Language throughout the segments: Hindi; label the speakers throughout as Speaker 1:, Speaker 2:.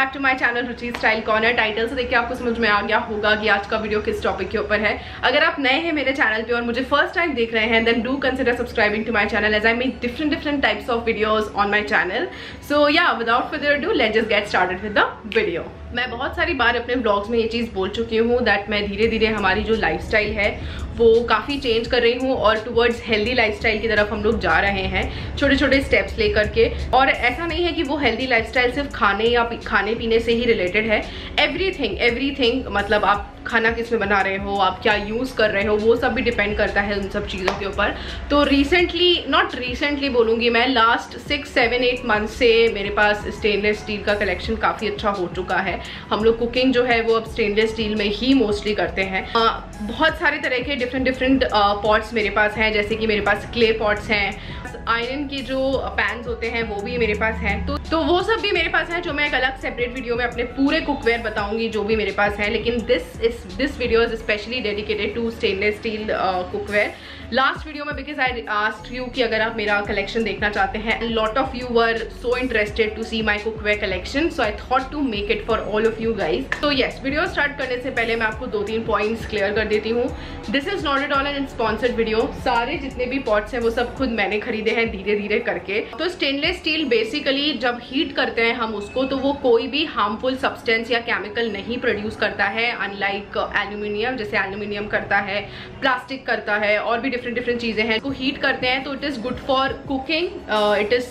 Speaker 1: Back to my channel Ruchi style corner. Title से देखिए आपको समझ में आ गया होगा कि आज का वीडियो किस टॉपिक के ऊपर है। अगर आप नए हैं मेरे चैनल पे और मुझे फर्स्ट टाइम देख रहे हैं, then do consider subscribing to my channel as I make different types of videos on my channel. So yeah without further do let's just get started with the video. मैं बहुत सारी बार अपने ब्लॉग्स में ये चीज़ बोल चुकी हूँ दैट मैं धीरे धीरे हमारी जो लाइफस्टाइल है वो काफ़ी चेंज कर रही हूँ और टुवर्ड्स हेल्दी लाइफस्टाइल की तरफ हम लोग जा रहे हैं छोटे छोटे स्टेप्स लेकर के। और ऐसा नहीं है कि वो हेल्दी लाइफस्टाइल सिर्फ खाने या खाने पीने से ही रिलेटेड है। एवरीथिंग मतलब आप खाना किस में बना रहे हो, आप क्या यूज़ कर रहे हो, वो सब भी डिपेंड करता है उन सब चीज़ों के ऊपर। तो नॉट रिसेंटली बोलूँगी मैं, लास्ट 6-7-8 मंथ से मेरे पास स्टेनलेस स्टील का कलेक्शन काफ़ी अच्छा हो चुका है। हम लोग कुकिंग जो है वो अब स्टेनलेस स्टील में ही मोस्टली करते हैं। बहुत सारे तरह के डिफरेंट पॉट्स मेरे पास हैं, जैसे कि मेरे पास क्ले पॉट्स हैं, आयरन की जो पैन्स होते हैं वो भी मेरे पास हैं। तो वो सब भी मेरे पास है जो मैं एक अलग सेपरेट वीडियो में अपने पूरे कुकवेयर बताऊंगी जो भी मेरे पास है। लेकिन this video is specially dedicated to stainless steel cookware. Last video में बिकॉज आई आस्क्ड यू कि अगर आप मेरा कलेक्शन देखना चाहते हैं, lot of you were so interested to see my cookware collection, so I thought to make it for all of you guys. तो येस, वीडियो स्टार्ट करने से पहले मैं आपको 2-3 पॉइंट्स क्लियर कर देती हूँ। This is not at all an sponsored video. सारे जितने भी पॉट्स हैं वो सब खुद मैंने खरीदे हैं धीरे धीरे करके। तो स्टेनलेस स्टील बेसिकली जब हीट करते हैं हम उसको, तो वो कोई भी हार्मफुल सब्सटेंस या केमिकल नहीं प्रोड्यूस करता है, अनलाइक एल्यूमिनियम। जैसे एल्यूमिनियम करता है, प्लास्टिक करता है, और भी डिफरेंट चीजें हैं। इसको हीट करते हैं तो it is good for cooking, it is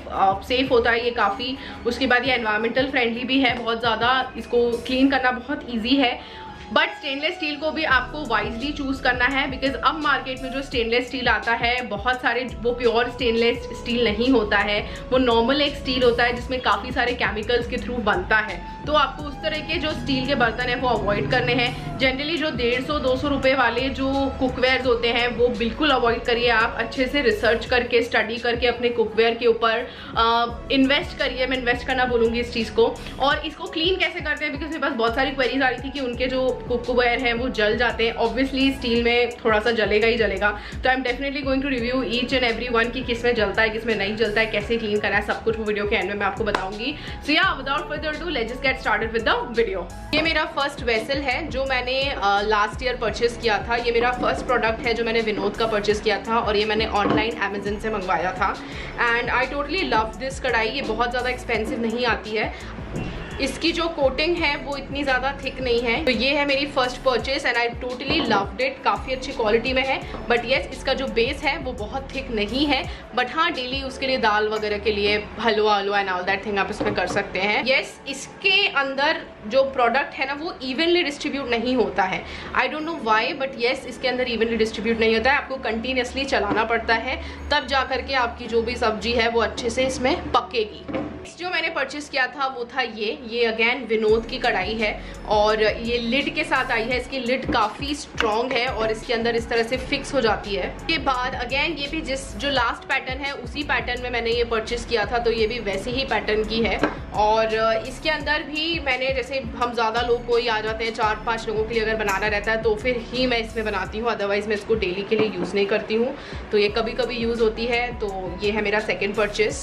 Speaker 1: safe होता है ये काफी। उसके बाद ये एनवायरमेंटल फ्रेंडली भी है बहुत ज्यादा, इसको क्लीन करना बहुत ईजी है। बट स्टेनलेस स्टील को भी आपको वाइजली चूज करना है, बिकॉज अब मार्केट में जो स्टेनलेस स्टील आता है बहुत सारे वो प्योर स्टेनलेस स्टील नहीं होता है, वो नॉर्मल एक स्टील होता है जिसमें काफ़ी सारे केमिकल्स के थ्रू बनता है। तो आपको उस तरह के जो स्टील के बर्तन है वो अवॉइड करने हैं। जनरली जो 150-200 रुपये वाले जो कुकवेयर्स होते हैं वो बिल्कुल अवॉइड करिए। आप अच्छे से रिसर्च करके, स्टडी करके अपने कुकवेयर के ऊपर इन्वेस्ट करिए। मैं इन्वेस्ट करना बोलूँगी इस चीज़ को। और इसको क्लीन कैसे करते हैं, बिकॉज मेरे पास बहुत सारी क्वेरीज आ रही थी कि उनके जो कुकवेयर हैं वो जल जाते हैं। ऑब्वियसली स्टील में थोड़ा सा जलेगा ही जलेगा। तो I am definitely going to review each and every one कि किस में जलता है, किस में नहीं जलता है, कैसे क्लीन करना है, सब कुछ वो वीडियो के एंड में मैं आपको बताऊंगी। So yeah without further do let's just get started with the video. ये मेरा फर्स्ट वेसल है जो मैंने लास्ट ईयर परचेस किया था। ये मेरा फर्स्ट प्रोडक्ट है जो मैंने विनोद का परचेस किया था, और ये मैंने ऑनलाइन अमेजन से मंगवाया था। And I totally love this kadhai. ये बहुत ज़्यादा एक्सपेंसिव नहीं आती है। इसकी जो कोटिंग है वो इतनी ज़्यादा थिक नहीं है। तो ये है मेरी first purchase and I totally loved it. काफ़ी अच्छी क्वालिटी में है, बट येस इसका जो बेस है वो बहुत थिक नहीं है। बट हाँ, डेली उसके लिए दाल वगैरह के लिए हलवा एंड ऑल दैट थिंग आप इसमें कर सकते हैं। येस, इसके अंदर जो प्रोडक्ट है ना वो इवनली डिस्ट्रीब्यूट नहीं होता है। I don't know why, but yes इसके अंदर इवनली डिस्ट्रीब्यूट नहीं होता है। आपको कंटिन्यूसली चलाना पड़ता है, तब जा करके आपकी जो भी सब्जी है वो अच्छे से इसमें पकेगी। जो मैंने परचेस किया था वो था ये अगेन विनोद की कढ़ाई है, और ये लिड के साथ आई है। इसकी लिड काफ़ी स्ट्रॉन्ग है और इसके अंदर इस तरह से फिक्स हो जाती है। के बाद अगेन ये भी जो लास्ट पैटर्न है उसी पैटर्न में मैंने ये परचेस किया था, तो ये भी वैसे ही पैटर्न की है। और इसके अंदर भी मैंने, जैसे हम ज़्यादा लोग कोई आ जाते हैं, 4-5 लोगों के लिए अगर बनाना रहता है तो फिर ही मैं इसमें बनाती हूँ, अदरवाइज़ मैं इसको डेली के लिए यूज़ नहीं करती हूँ। तो ये कभी कभी यूज़ होती है। तो ये है मेरा सेकेंड परचेस।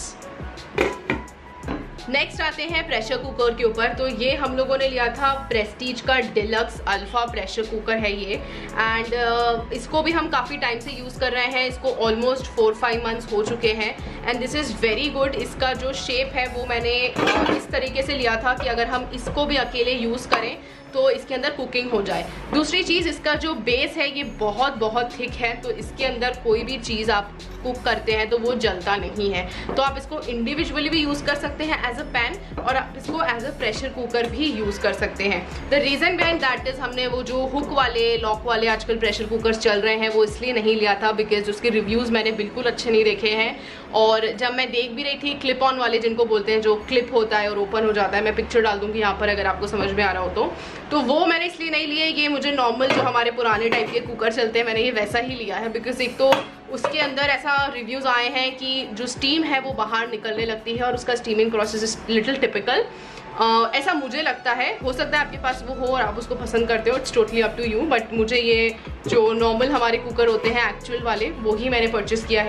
Speaker 1: नेक्स्ट आते हैं प्रेशर कुकर के ऊपर। तो ये हम लोगों ने लिया था प्रेस्टीज का डिलक्स अल्फा प्रेशर कुकर है ये। एंड इसको भी हम काफ़ी टाइम से यूज़ कर रहे हैं। इसको ऑलमोस्ट 4-5 मंथ्स हो चुके हैं and this is very good. इसका जो शेप है वो मैंने इस तरीके से लिया था कि अगर हम इसको भी अकेले यूज़ करें तो इसके अंदर कुकिंग हो जाए। दूसरी चीज़, इसका जो बेस है ये बहुत थिक है, तो इसके अंदर कोई भी चीज़ आप कुक करते हैं तो वो जलता नहीं है। तो आप इसको इंडिविजुअली भी यूज़ कर सकते हैं एज अ पैन, और आप इसको एज अ प्रेशर कुकर भी यूज़ कर सकते हैं। The reason behind that is हमने वो जो हुक वाले, लॉक वाले आजकल प्रेशर कुकर्स चल रहे हैं वो इसलिए नहीं लिया था बिकॉज उसके रिव्यूज़ मैंने बिल्कुल अच्छे नहीं देखे हैं। और जब मैं देख भी रही थी क्लिप ऑन वाले, जिनको बोलते हैं, जो क्लिप होता है और ओपन हो जाता है, मैं पिक्चर डाल दूँगी यहाँ पर अगर आपको समझ में आ रहा हो तो वो मैंने इसलिए नहीं लिए। ये मुझे नॉर्मल जो हमारे पुराने टाइप के कुकर चलते हैं, मैंने ये वैसा ही लिया है। बिकॉज एक तो उसके अंदर ऐसा रिव्यूज़ आए हैं कि जो स्टीम है वो बाहर निकलने लगती है और उसका steaming process is little typical. ऐसा मुझे लगता है, हो सकता है आपके पास वो हो और आप उसको पसंद करते हो, it's totally up to you. But मुझे ये जो नॉर्मल हमारे कुकर होते हैं एक्चुअल वाले, वो ही मैंने परचेस किया है।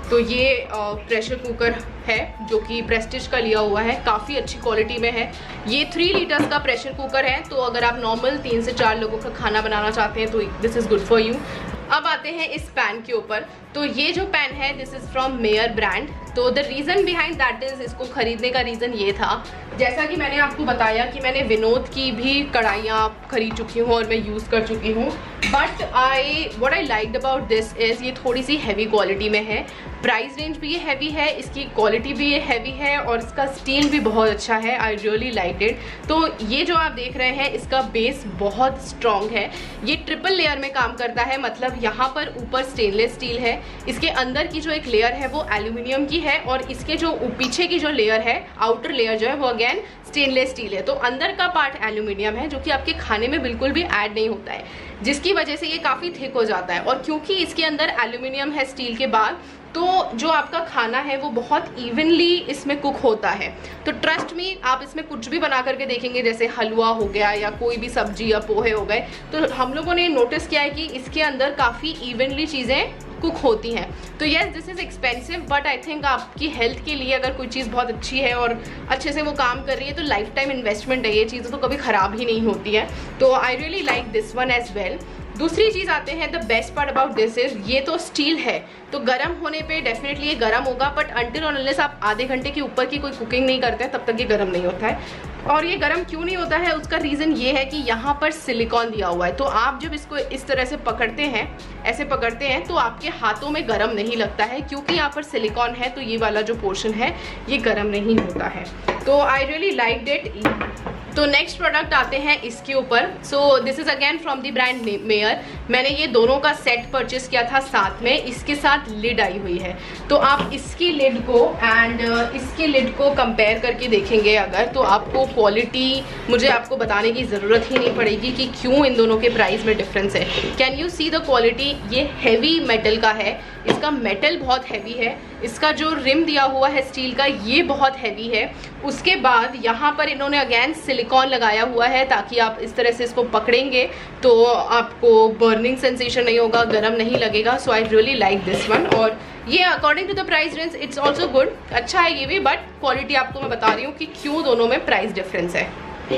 Speaker 1: तो ये प्रेशर कुकर है जो कि प्रेस्टीज का लिया हुआ है, काफ़ी अच्छी क्वालिटी में है। ये 3 लीटर्स का प्रेशर कुकर है, तो अगर आप नॉर्मल 3 से 4 लोगों का खाना बनाना चाहते हैं तो this is good for you. अब आते हैं इस पैन के ऊपर। तो ये जो पैन है this is from Meyer brand. तो the reason behind that is, इसको खरीदने का रीज़न ये था, जैसा कि मैंने आपको बताया कि मैंने विनोद की भी कढ़ाइयाँ खरीद चुकी हूँ और मैं यूज़ कर चुकी हूँ, but what I liked about this is ये थोड़ी सी हैवी क्वालिटी में है। प्राइस रेंज भी ये हैवी है, इसकी क्वालिटी भी ये हैवी है और इसका स्टील भी बहुत अच्छा है। I really like it. तो ये जो आप देख रहे हैं इसका बेस बहुत स्ट्रॉन्ग है, ये ट्रिपल लेयर में काम करता है, मतलब यहाँ पर ऊपर स्टेनलेस स्टील है, इसके अंदर की जो एक लेयर है वो एल्यूमिनियम की है और इसके जो पीछे की जो लेयर है, आउटर लेयर जो है वो अगेन स्टेनलेस स्टील है। तो अंदर का पार्ट एल्यूमिनियम है जो कि आपके खाने में बिल्कुल भी ऐड नहीं होता है, जिसकी वजह से ये काफ़ी थिक हो जाता है। और क्योंकि इसके अंदर एल्यूमिनियम है स्टील के बाद, तो जो आपका खाना है वो बहुत इवनली इसमें कुक होता है। तो ट्रस्ट मी, आप इसमें कुछ भी बना करके देखेंगे, जैसे हलवा हो गया या कोई भी सब्जी या पोहे हो गए, तो हम लोगों ने नोटिस किया है कि इसके अंदर काफ़ी इवनली चीज़ें कुक होती हैं। तो yes, this is expensive, but I think आपकी हेल्थ के लिए अगर कोई चीज़ बहुत अच्छी है और अच्छे से वो काम कर रही है तो लाइफ टाइम इन्वेस्टमेंट है, ये चीज़ें तो कभी ख़राब ही नहीं होती है। तो I really like this one as well. दूसरी चीज़ आते हैं, the best part about this is, ये तो स्टील है तो गर्म होने पे डेफिनेटली ये गर्म होगा, बट अनटिल और अनलेस आप आधे घंटे के ऊपर की कोई कुकिंग नहीं करते हैं तब तक ये गर्म नहीं होता है। और ये गर्म क्यों नहीं होता है, उसका रीज़न ये है कि यहाँ पर सिलिकॉन दिया हुआ है। तो आप जब इसको इस तरह से पकड़ते हैं, ऐसे पकड़ते हैं, तो आपके हाथों में गर्म नहीं लगता है, क्योंकि यहाँ पर सिलिकॉन है तो ये वाला जो पोर्शन है ये गर्म नहीं होता है। तो आई रियली लाइक्ड इट। तो नेक्स्ट प्रोडक्ट आते हैं इसके ऊपर। So this is again from the brand Meyer. मैंने ये दोनों का सेट परचेस किया था साथ में, इसके साथ लिड आई हुई है। तो आप इसकी लिड को एंड इसकी लिड को कंपेयर करके देखेंगे अगर, तो आपको क्वालिटी मुझे आपको बताने की ज़रूरत ही नहीं पड़ेगी कि क्यों इन दोनों के प्राइस में डिफरेंस है। Can you see the quality? ये हैवी मेटल का है, इसका मेटल बहुत हैवी है, इसका जो रिम दिया हुआ है स्टील का ये बहुत हैवी है। उसके बाद यहाँ पर इन्होंने अगेन सिलिकॉन लगाया हुआ है ताकि आप इस तरह से इसको पकड़ेंगे तो आपको बर्निंग सेंसेशन नहीं होगा, गर्म नहीं लगेगा। So I really like this one. और ये according to the price range it's also good, अच्छा है ये भी, बट क्वालिटी आपको मैं बता रही हूँ कि क्यों दोनों में प्राइस डिफरेंस है।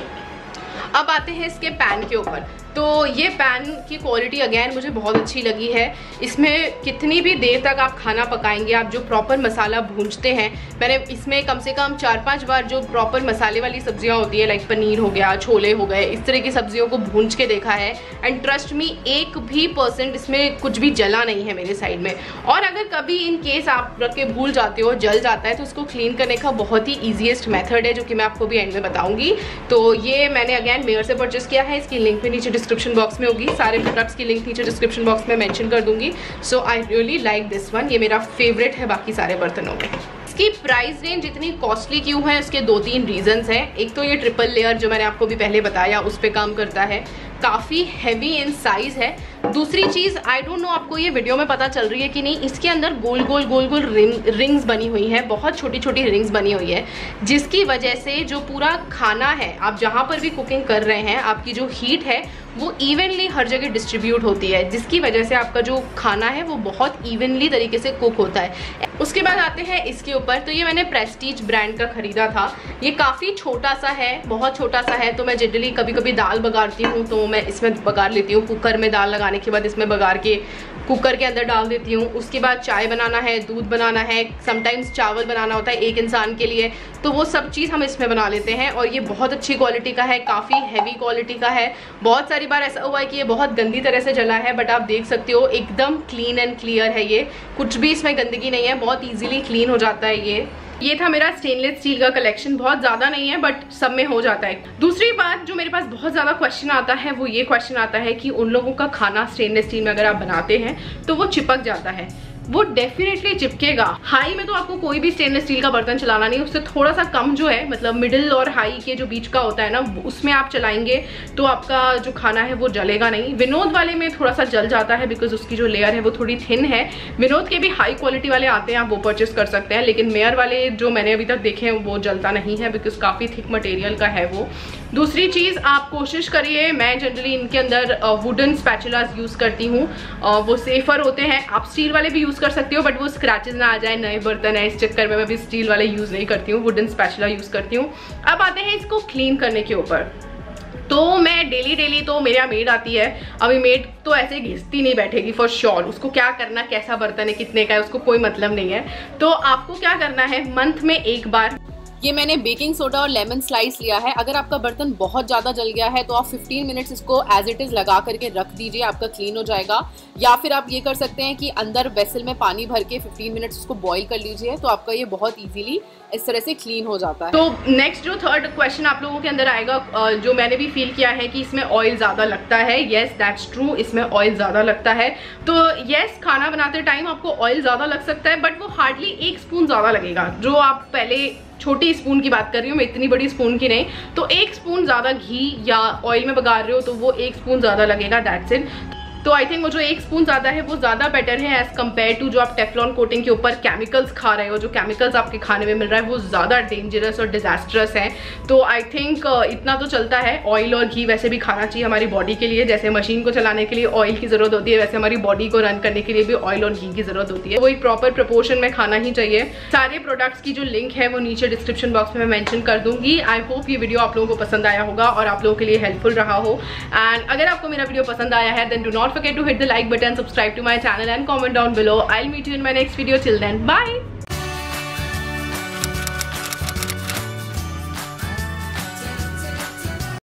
Speaker 1: अब आते हैं इसके पैन के ऊपर। तो ये पैन की क्वालिटी अगेन मुझे बहुत अच्छी लगी है। इसमें कितनी भी देर तक आप खाना पकाएंगे, आप जो प्रॉपर मसाला भूंजते हैं, मैंने इसमें कम से कम 4-5 बार जो प्रॉपर मसाले वाली सब्जियां होती है, लाइक पनीर हो गया, छोले हो गए, इस तरह की सब्जियों को भूंज के देखा है। एंड ट्रस्ट मी, 1% इसमें कुछ भी जला नहीं है मेरे साइड में। और अगर कभी इन केस आप रख के भूल जाते हो, जल जाता है, तो उसको क्लीन करने का बहुत ही ईजीएस्ट मेथड है जो कि मैं आपको भी एंड में बताऊंगी। तो ये मैंने अगेन मेयर से परचेस किया है, इसकी लिंक भी नीचे डिस्क्रिप्शन बॉक्स में होगी, सारे प्रोडक्ट्स की लिंक नीचे डिस्क्रिप्शन बॉक्स में मेंशन कर दूंगी। So I really like this one, ये मेरा फेवरेट है बाकी सारे बर्तनों में। इसकी प्राइस रेंज इतनी कॉस्टली क्यों है, उसके 2-3 रीजंस हैं। एक तो ये ट्रिपल लेयर जो मैंने आपको भी पहले बताया उस पर काम करता है, काफ़ी हैवी इन साइज है। दूसरी चीज़, आई डोंट नो आपको ये वीडियो में पता चल रही है कि नहीं, इसके अंदर गोल गोल रिंग्स बनी हुई हैं, बहुत छोटी छोटी रिंग्स बनी हुई है, जिसकी वजह से जो पूरा खाना है, आप जहाँ पर भी कुकिंग कर रहे हैं, आपकी जो हीट है वो इवनली हर जगह डिस्ट्रीब्यूट होती है, जिसकी वजह से आपका जो खाना है वो बहुत इवनली तरीके से कुक होता है। उसके बाद आते हैं इसके ऊपर। तो ये मैंने प्रेस्टीज ब्रांड का खरीदा था। ये काफ़ी छोटा सा है, बहुत छोटा सा है। तो मैं जनरली कभी कभी दाल बघारती हूँ तो मैं इसमें बघार लेती हूँ, कुकर में दाल लगाने के बाद इसमें बघार के कुकर के अंदर डाल देती हूँ। उसके बाद चाय बनाना है, दूध बनाना है, समटाइम्स चावल बनाना होता है एक इंसान के लिए, तो वो सब चीज़ हम इसमें बना लेते हैं। और ये बहुत अच्छी क्वालिटी का है, काफ़ी हैवी क्वालिटी का है। बहुत सारी बार ऐसा हुआ है कि ये बहुत गंदी तरह से जला है, बट आप देख सकते हो एकदम क्लीन एंड क्लियर है, ये कुछ भी इसमें गंदगी नहीं है, बहुत ईजिली क्लीन हो जाता है। ये था मेरा स्टेनलेस स्टील का कलेक्शन, बहुत ज़्यादा नहीं है बट सब में हो जाता है। दूसरी बात जो मेरे पास बहुत ज़्यादा क्वेश्चन आता है वो ये क्वेश्चन आता है कि उन लोगों का खाना स्टेनलेस स्टील में अगर आप बनाते हैं तो वो चिपक जाता है। वो डेफिनेटली चिपकेगा। हाई में तो आपको कोई भी स्टेनलेस स्टील का बर्तन चलाना नहीं, उससे थोड़ा सा कम जो है, मतलब मिडिल और हाई के जो बीच का होता है ना, उसमें आप चलाएंगे तो आपका जो खाना है वो जलेगा नहीं। विनोद वाले में थोड़ा सा जल जाता है बिकॉज उसकी जो लेयर है वो थोड़ी थिन है। विनोद के भी हाई क्वालिटी वाले आते हैं, आप वो परचेस कर सकते हैं, लेकिन मेयर वाले जो मैंने अभी तक देखे हैं वो जलता नहीं है बिकॉज काफ़ी थिक मटेरियल का है वो। दूसरी चीज़ आप कोशिश करिए, मैं जनरली इनके अंदर वुडन स्पैचुलास यूज़ करती हूँ, वो सेफ़र होते हैं। आप स्टील वाले भी यूज़ कर सकते हो, बट वो स्क्रैचेस ना आ जाए, नए बर्तन है, इस चक्कर में मैं भी स्टील वाले यूज़ नहीं करती हूँ, वुडन स्पैचुला यूज़ करती हूँ। अब आते हैं इसको क्लीन करने के ऊपर। तो मैं डेली तो मेरे यहाँ मेड आती है, अभी मेड तो ऐसे घिसती नहीं बैठेगी फॉर श्योर, उसको क्या करना, कैसा बर्तन है, कितने का है, उसको कोई मतलब नहीं है। तो आपको क्या करना है, मंथ में एक बार, ये मैंने बेकिंग सोडा और लेमन स्लाइस लिया है। अगर आपका बर्तन बहुत ज़्यादा जल गया है तो आप 15 मिनट्स इसको एज इट इज़ लगा करके रख दीजिए, आपका क्लीन हो जाएगा। या फिर आप ये कर सकते हैं कि अंदर वेसल में पानी भर के 15 मिनट्स उसको बॉईल कर लीजिए, तो आपका ये बहुत ईजीली इस तरह से क्लीन हो जाता है। तो नेक्स्ट जो थर्ड क्वेश्चन आप लोगों के अंदर आएगा, जो मैंने भी फील किया है कि इसमें ऑयल ज़्यादा लगता है। येस, दैट्स ट्रू, इसमें ऑयल ज़्यादा लगता है। तो येस, खाना बनाते टाइम आपको ऑयल ज़्यादा लग सकता है, बट वो हार्डली 1 स्पून ज़्यादा लगेगा। जो आप पहले छोटी स्पून की बात कर रही हूँ मैं, इतनी बड़ी स्पून की नहीं, तो 1 स्पून ज़्यादा घी या ऑयल में बघार रहे हो तो वो 1 स्पून ज़्यादा लगेगा, दैट्स इट। तो आई थिंक वो जो 1 स्पून ज़्यादा है वो ज़्यादा बेटर है एज़ कम्पेयर टू जो आप टेफ्लॉन कोटिंग के ऊपर केमिकल्स खा रहे हो। जो केमिकल्स आपके खाने में मिल रहा है वो ज़्यादा डेंजरस और डिजास्टरस है। तो आई थिंक इतना तो चलता है। ऑयल और घी वैसे भी खाना चाहिए हमारी बॉडी के लिए, जैसे मशीन को चलाने के लिए ऑयल की ज़रूरत होती है, वैसे हमारी बॉडी को रन करने के लिए भी ऑयल और घी की ज़रूरत होती है। वो एक प्रॉपर प्रपोर्शन में खाना ही चाहिए। सारे प्रोडक्ट्स की जो लिंक है वो नीचे डिस्क्रिप्शन बॉक्स में मैं मेंशन कर दूंगी। आई होप ये वीडियो आप लोगों को पसंद आया होगा और आप लोगों के लिए हेल्पफुल रहा हो। एंड अगर आपको मेरा वीडियो पसंद आया है then do not forget to hit the like button, subscribe to my channel and comment down below. I'll meet you in my next video. Till then, bye.